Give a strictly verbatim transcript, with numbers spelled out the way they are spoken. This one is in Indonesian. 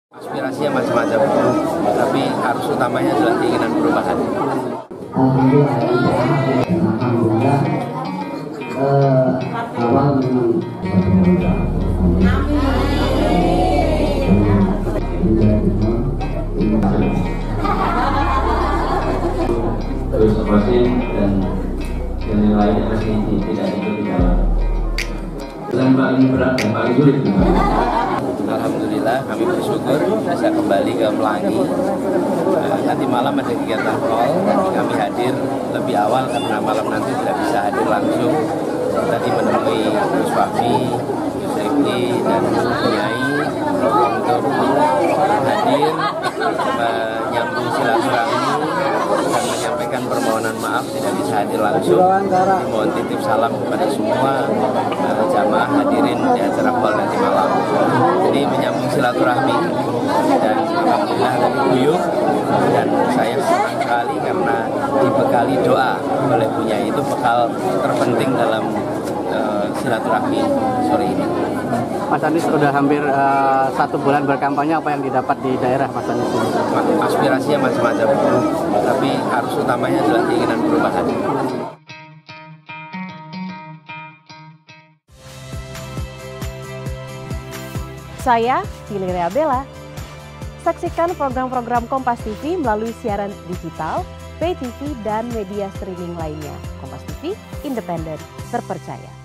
Aspirasinya macam-macam, tapi harus utamanya adalah keinginan perubahan. Terus operasi dan dan yang lainnya masih tidak ikut di dalam. Dan paling berat dan paling sulit. Alhamdulillah kami bersyukur bisa kembali ke Pelangi. Uh, nanti malam ada kegiatan call, kami hadir lebih awal karena malam nanti tidak bisa hadir langsung. Tadi menemui Gus Fahmi, Gus Rifki, dan Nyai untuk hadir menyambung silaturahmi dan menyampaikan permohonan maaf tidak bisa hadir langsung. Mohon titip salam kepada semua uh, jamaah hadirin di acara call nanti malam. Jadi menyambung silaturahmi dan alhamdulillah tadi guyup dan saya senang sekali karena dibekali doa oleh punya itu bekal terpenting dalam uh, silaturahmi sore ini. Mas Anies sudah hampir uh, satu bulan berkampanye, apa yang didapat di daerah Mas Anies ini? Aspirasinya macam-macam, tapi harus utamanya adalah keinginan perubahan. Saya Valeria Bella. Saksikan program-program Kompas T V melalui siaran digital, pay T V, dan media streaming lainnya. Kompas T V, independen, terpercaya.